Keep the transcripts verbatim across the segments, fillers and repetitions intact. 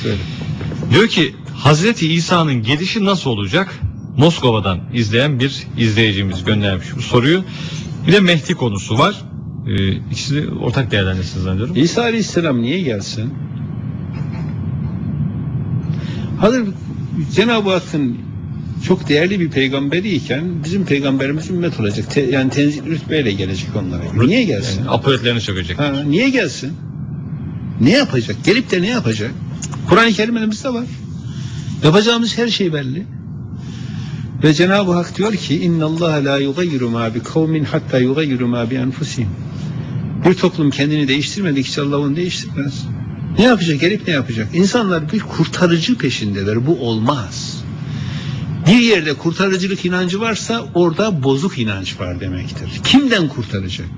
Söyle. Diyor ki Hazreti İsa'nın gelişi nasıl olacak? Moskova'dan izleyen bir izleyicimiz göndermiş bu soruyu. Bir de Mehdi konusu var. Ee, ikisini ortak değerlendirsiniz zannediyorum. İsa Aleyhisselam niye gelsin? Hazır Cenab-ı Hakk'ın çok değerli bir peygamberiyken bizim peygamberimiz ümmet olacak. Te, yani tenzil rütbeyle gelecek onlara. Niye gelsin? Yani apoletlerini sökecek. Ha, niye gelsin? Ne yapacak? Gelip de ne yapacak? Kur'an-ı Kerim elimizde var. Yapacağımız her şey belli. Ve Cenab-ı Hak diyor ki İnnallâhe lâ yugayyiru mâ bi kavmin hattâ yugayyiru mâ bi enfusihim. Bir toplum kendini değiştirmedikçe Allah onu değiştirmez. Ne yapacak? Gelip ne yapacak? İnsanlar bir kurtarıcı peşindeler. Bu olmaz. Bir yerde kurtarıcılık inancı varsa orada bozuk inanç var demektir. Kimden kurtaracak?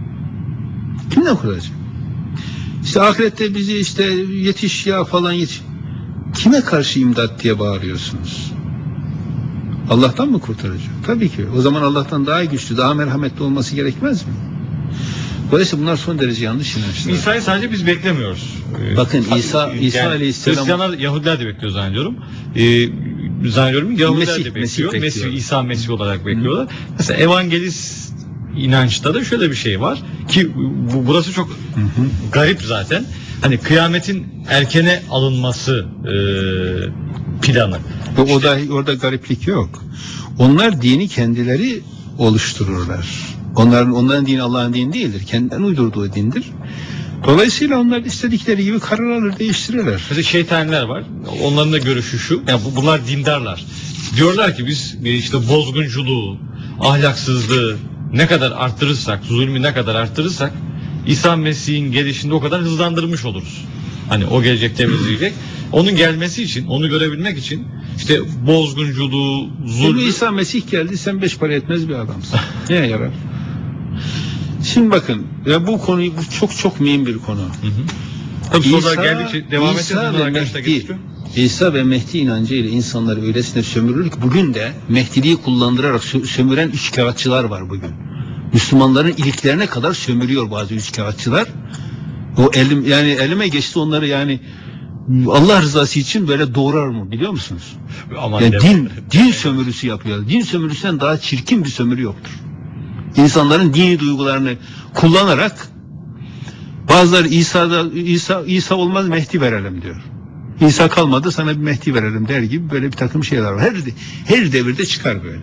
Kimden kurtaracak? İşte ahirette bizi işte yetiş ya falan yetiş. Kime karşı imdat diye bağırıyorsunuz? Allah'tan mı kurtaracak? Tabii ki. O zaman Allah'tan daha güçlü, daha merhametli olması gerekmez mi? Dolayısıyla bunlar son derece yanlış inançlar. İsa'yı sadece biz beklemiyoruz. Bakın İsa, İsa yani, Aleyhisselam... Hristiyanlar, Yahudiler de bekliyor zannediyorum. Ee, zannediyorum Yahudiler Mesih, de bekliyor. Mesih, Mesih, İsa Mesih olarak bekliyorlar. Hı. Mesela evangelist inançta da şöyle bir şey var ki bu, burası çok hı hı. garip zaten. Hani kıyametin erkene alınması e, planı. O, işte, o da orada gariplik yok. Onlar dini kendileri oluştururlar. Onların onların dini Allah'ın dini değildir. Kendilerinin uydurduğu dindir. Dolayısıyla onlar istedikleri gibi karar alır, değiştirirler. Mesela şeytanlar var. Onların da görüşü şu. Yani bunlar dindarlar. Diyorlar ki biz işte bozgunculuğu, ahlaksızlığı ne kadar arttırırsak, zulmü ne kadar arttırırsak İsa Mesih'in gelişinde o kadar hızlandırmış oluruz. Hani o gelecek temizleyecek. Onun gelmesi için, onu görebilmek için işte bozgunculuğu, zulmü... İsa Mesih geldi, sen beş para etmez bir adamsın. Neye yarar? Şimdi bakın, ya bu konuyu bu çok çok mühim bir konu. Hı hı. Tabii sorular geldikçe devam edeceğiz. Mehdi, İsa ve Mehdi inancı ile insanları öylesine sömürür ki bugün de Mehdiliği kullandırarak sömüren üçkağıtçılar var bugün. Müslümanların iliklerine kadar sömürüyor bazı üçkağıtçılar. O elim yani elime geçti onları yani Allah rızası için böyle doğrar mı biliyor musunuz? Aman yani din din sömürüsü yapıyor. Din sömürüsünden daha çirkin bir sömürü yoktur. İnsanların dini duygularını kullanarak bazıları İsa'da İsa İsa olmaz Mehdi verelim diyor. İsa kalmadı sana bir Mehdi verelim der gibi böyle bir takım şeyler var. Her her devirde çıkar böyle.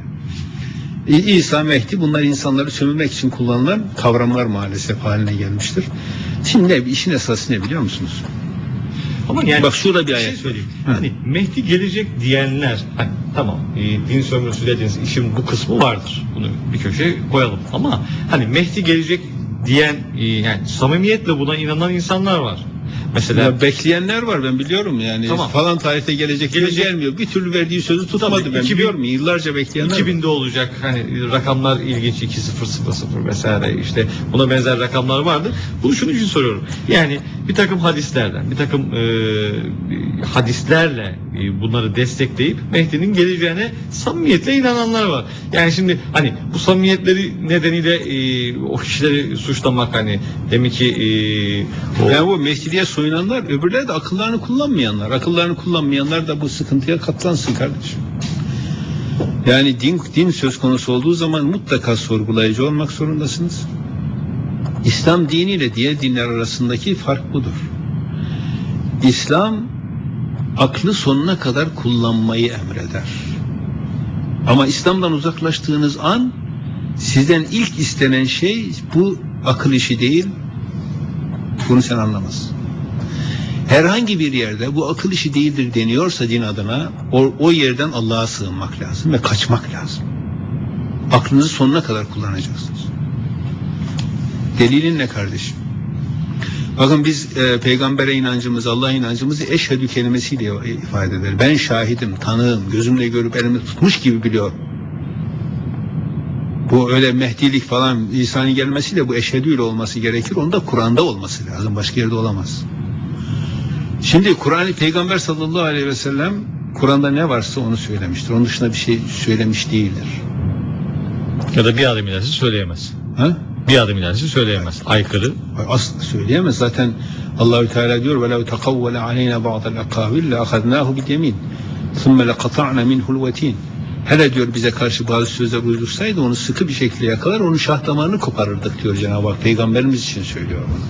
İsa, Mehdi bunlar insanları sömürmek için kullanılan kavramlar maalesef haline gelmiştir. Şimdi ne, işin esası ne biliyor musunuz? Ama yani bak şurada bir, bir ayet şey söyleyeyim. Hani Mehdi gelecek diyenler, hani tamam e, din sömürüsü dediğiniz işin bu kısmı vardır. Bunu bir köşeye koyalım. Ama hani Mehdi gelecek diyen e, yani samimiyetle buna inanan insanlar var. Mesela ya bekleyenler var ben biliyorum yani tamam. Falan tarihte gelecek, gelecek gelmiyor. Bir türlü verdiği sözü tutmadı tabii, ben iki bin, biliyorum yıllarca bekleyenler iki binde var. Olacak hani rakamlar ilginç iki sıfır sıfır sıfır vesaire işte buna benzer rakamlar vardı. Bunu şunun için soruyorum. Yani bir takım hadislerden bir takım e, hadislerle e, bunları destekleyip Mehdi'nin geleceğine samimiyetle inananlar var. Yani şimdi hani bu samimiyetleri nedeniyle e, o kişileri suçlamak hani demek ki e, o, yani bu Mehdi'ye soyunanlar öbürleri de akıllarını kullanmayanlar. Akıllarını kullanmayanlar da bu sıkıntıya katlansın kardeşim. Yani din, din söz konusu olduğu zaman mutlaka sorgulayıcı olmak zorundasınız. İslam diniyle diğer dinler arasındaki fark budur. İslam aklı sonuna kadar kullanmayı emreder. Ama İslam'dan uzaklaştığınız an sizden ilk istenen şey bu akıl işi değil. Bunu sen anlamazsın. Herhangi bir yerde bu akıl işi değildir deniyorsa din adına o, o yerden Allah'a sığınmak lazım ve kaçmak lazım. Aklınızı sonuna kadar kullanacaksınız. Delilin ne kardeşim? Bakın biz e, peygambere inancımızı, Allah'a inancımızı eşhedü kelimesiyle ifade eder. Ben şahidim, tanığım, gözümle görüp elimi tutmuş gibi biliyorum. Bu öyle Mehdilik falan İsa'nın gelmesiyle bu eşhedüyle olması gerekir. Onda Kur'an'da olması lazım. Başka yerde olamaz. Şimdi Kur'an-ı Peygamber sallallahu aleyhi ve sellem Kur'an'da ne varsa onu söylemiştir. Onun dışında bir şey söylemiş değildir. Ya da bir adım ilerisi söyleyemez. Ha? Bir adım ilerisi söyleyemez. Aykırı. Asla söyleyemez. Zaten Allahü Teala diyor: "Ve lev tekavvele aleyna ba'del akavil la ahadnahu bil yemin. Thumma laqata'na minhu'l vetin." Hele diyor bize karşı bazı sözler uydursaydı onu sıkı bir şekilde yakalar, onun şah damarını koparırdık diyor Cenab-ı Hak. Peygamberimiz için söylüyor bunu.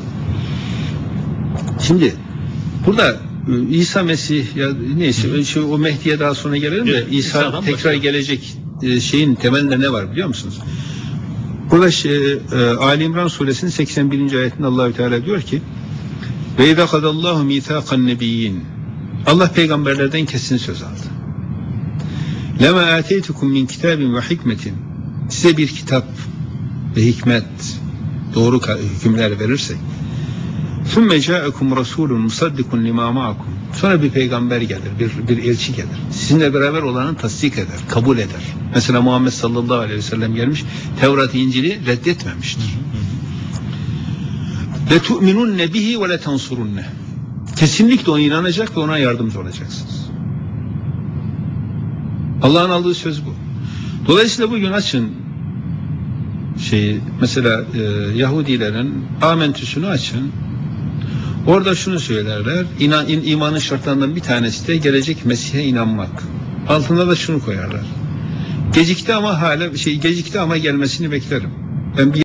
Şimdi burada İsa Mesih ya neyse şu o Mehdi'ye daha sonra gelelim de evet, İsa İsa'dan tekrar başlayalım. gelecek şeyin temelinde ne var biliyor musunuz? Burada şey, e, Ali İmran suresinin seksen birinci ayetinde Allahü Teala diyor ki: "Ve izâ kadallahu mîthâkan nebiyyin." Allah peygamberlerden kesin söz aldı. "Lema âteytukum min kitâbin ve hikmetin." Size bir kitap ve hikmet, doğru hükümler verirsek. "Thumme câekum rasûlun musaddikun limâ ma'akum." Sonra bir peygamber gelir, bir, bir elçi gelir. Sizinle beraber olanı tasdik eder, kabul eder. Mesela Muhammed sallallahu aleyhi ve sellem gelmiş, Tevrat, İncil'i reddetmemiştir. "Ve tu'minunne bihi ve le tansurunne." Kesinlikle ona inanacak ve ona yardımcı olacaksınız. Allah'ın aldığı söz bu. Dolayısıyla bugün açın şeyi, mesela e, Yahudilerin Amentüsünü açın. Orada şunu söylerler, inan, in, imanın şartlarından bir tanesi de gelecek Mesih'e inanmak. Altında da şunu koyarlar: gecikti ama hala şey gecikti ama gelmesini beklerim. Ben bir